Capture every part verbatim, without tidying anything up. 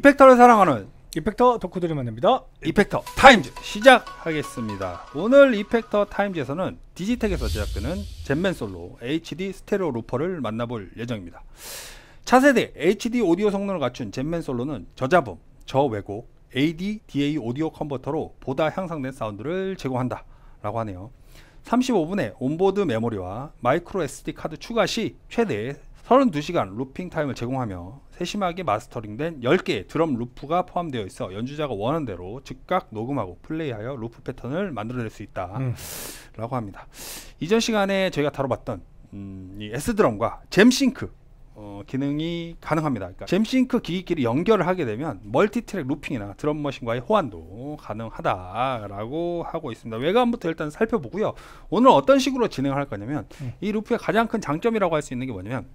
이펙터를 사랑하는 이펙터 덕후들이 만납니다. 이펙터 타임즈 시작하겠습니다. 오늘 이펙터 타임즈에서는 디지텍에서 제작되는 젠맨 솔로 에이치디 스테레오 루퍼를 만나볼 예정입니다. 차세대 에이치디 오디오 성능을 갖춘 젠맨 솔로는 저잡음, 저왜곡, 에이디, 디에이 오디오 컨버터로 보다 향상된 사운드를 제공한다 라고 하네요. 삼십오 분의 온보드 메모리와 마이크로 에스디 카드 추가 시 최대 삼십이 시간 루핑 타임을 제공하며 세심하게 마스터링된 열 개의 드럼 루프가 포함되어 있어 연주자가 원하는 대로 즉각 녹음하고 플레이하여 루프 패턴을 만들어낼 수 있다 음. 라고 합니다. 이전 시간에 저희가 다뤄봤던 음, 이 S드럼과 잼싱크 어, 기능이 가능합니다. 그러니까 잼싱크 기기끼리 연결을 하게 되면 멀티트랙 루핑이나 드럼머신과의 호환도 가능하다라고 하고 있습니다. 외관부터 일단 살펴보고요. 오늘 어떤 식으로 진행을 할 거냐면 음. 이 루프의 가장 큰 장점이라고 할 수 있는 게 뭐냐면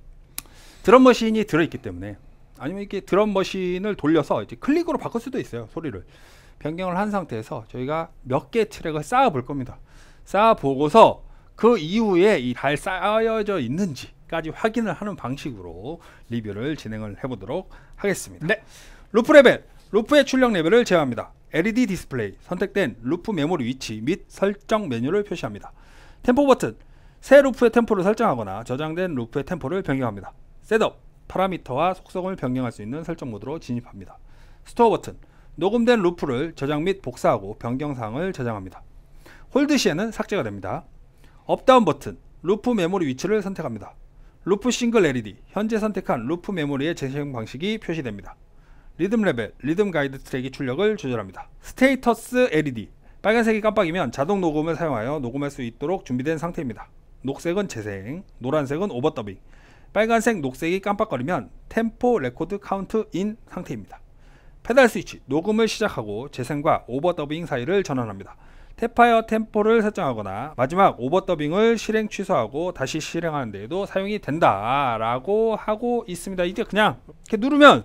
드럼머신이 들어있기 때문에, 아니면 이렇게 드럼머신을 돌려서 이제 클릭으로 바꿀 수도 있어요. 소리를 변경을 한 상태에서 저희가 몇 개의 트랙을 쌓아 볼 겁니다. 쌓아 보고서 그 이후에 이 잘 쌓여져 있는지 까지 확인을 하는 방식으로 리뷰를 진행을 해보도록 하겠습니다. 네. 루프 레벨, 루프의 출력 레벨을 제어합니다. 엘이디 디스플레이, 선택된 루프 메모리 위치 및 설정 메뉴를 표시합니다. 템포 버튼, 새 루프의 템포를 설정하거나 저장된 루프의 템포를 변경합니다. 셋업, 파라미터와 속성을 변경할 수 있는 설정 모드로 진입합니다. 스토어 버튼, 녹음된 루프를 저장 및 복사하고 변경사항을 저장합니다. 홀드 시에는 삭제가 됩니다. 업다운 버튼, 루프 메모리 위치를 선택합니다. 루프 싱글 엘이디, 현재 선택한 루프 메모리의 재사용 방식이 표시됩니다. 리듬 레벨, 리듬 가이드 트랙의 출력을 조절합니다. 스테이터스 엘이디, 빨간색이 깜빡이면 자동 녹음을 사용하여 녹음할 수 있도록 준비된 상태입니다. 녹색은 재생, 노란색은 오버더빙, 빨간색, 녹색이 깜빡거리면 템포 레코드 카운트 인 상태입니다. 페달 스위치, 녹음을 시작하고 재생과 오버더빙 사이를 전환합니다. 탭하여 템포를 설정하거나 마지막 오버더빙을 실행 취소하고 다시 실행하는 데에도 사용이 된다 라고 하고 있습니다. 이제 그냥 이렇게 누르면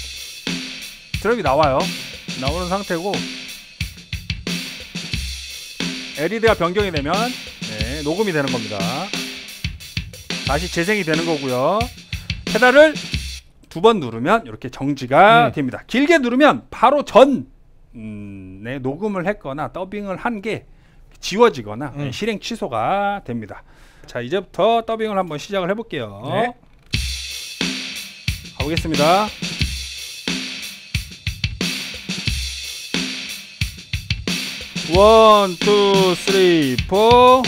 드럼이 나와요. 나오는 상태고, 엘이디가 변경이 되면 네, 녹음이 되는 겁니다. 다시 재생이 되는 거고요. 페달을 두 번 누르면 이렇게 정지가 음. 됩니다. 길게 누르면 바로 전 음, 네, 녹음을 했거나 더빙을 한 게 지워지거나 음. 실행 취소가 됩니다. 자, 이제부터 더빙을 한번 시작을 해볼게요. 네. 가보겠습니다. 원, 투, 쓰리, 포.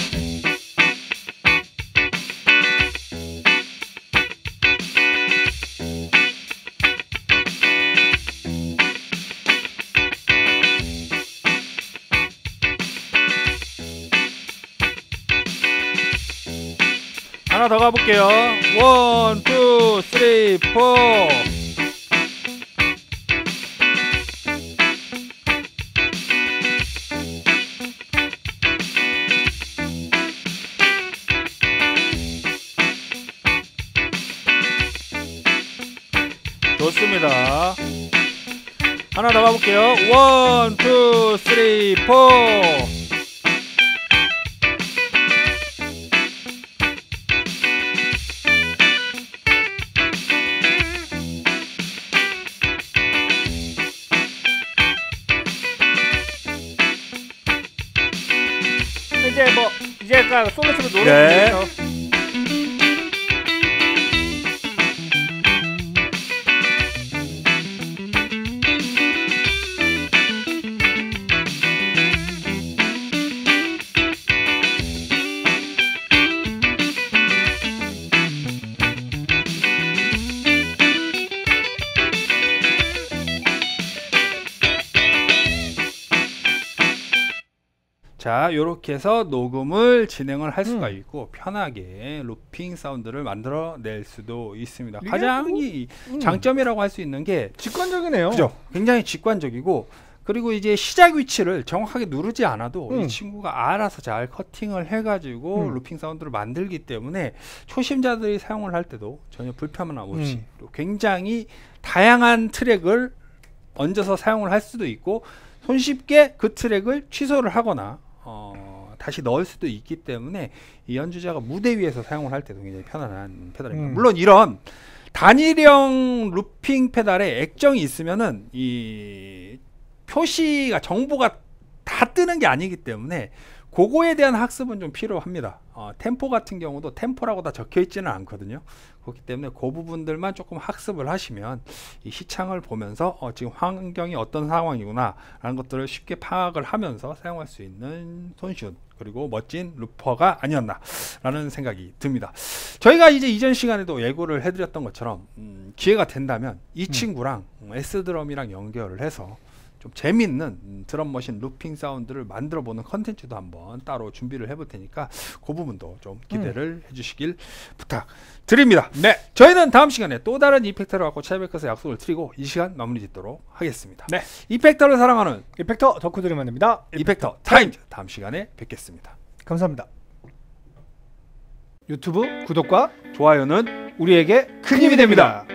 하나 더 가볼게요. 원, 투, 쓰리, 포. 좋습니다. 하나 더 가볼게요. 원, 투, 쓰리, 포. 이제 뭐 이제 약간 솔로스로 노래를 부르죠. 자, 요렇게 해서 녹음을 진행을 할 수가 음. 있고 편하게 루핑 사운드를 만들어낼 수도 있습니다. 가장 이 음. 장점이라고 할 수 있는 게 직관적이네요. 그죠? 굉장히 직관적이고, 그리고 이제 시작 위치를 정확하게 누르지 않아도 음. 이 친구가 알아서 잘 커팅을 해가지고 음. 루핑 사운드를 만들기 때문에 초심자들이 사용을 할 때도 전혀 불편함 없이 음. 또 굉장히 다양한 트랙을 얹어서 사용을 할 수도 있고, 손쉽게 그 트랙을 취소를 하거나 어, 다시 넣을 수도 있기 때문에 이 연주자가 무대 위에서 사용을 할 때도 굉장히 편안한 페달입니다. 음. 물론 이런 단일형 루핑 페달에 액정이 있으면은 이 표시가 정보가 다 뜨는 게 아니기 때문에 그거에 대한 학습은 좀 필요합니다. 어, 템포 같은 경우도 템포라고 다 적혀 있지는 않거든요. 그렇기 때문에 그 부분들만 조금 학습을 하시면 이 시창을 보면서 어, 지금 환경이 어떤 상황이구나 라는 것들을 쉽게 파악을 하면서 사용할 수 있는 손쉬운 그리고 멋진 루퍼가 아니었나 라는 생각이 듭니다. 저희가 이제 이전 시간에도 예고를 해드렸던 것처럼 음, 기회가 된다면 이 음. 친구랑 S드럼이랑 연결을 해서 좀 재밌는 드럼 머신 루핑 사운드를 만들어 보는 컨텐츠도 한번 따로 준비를 해볼 테니까 그 부분도 좀 기대를 음. 해주시길 부탁드립니다. 네, 저희는 다음 시간에 또 다른 이펙터를 갖고 찾아뵙어서 약속을 드리고 이 시간 마무리 짓도록 하겠습니다. 네, 이펙터를 사랑하는 이펙터 덕후들이 만듭니다. 이펙터 타임즈 다음 시간에 뵙겠습니다. 감사합니다. 유튜브 구독과 좋아요는 우리에게 큰 힘이 됩니다.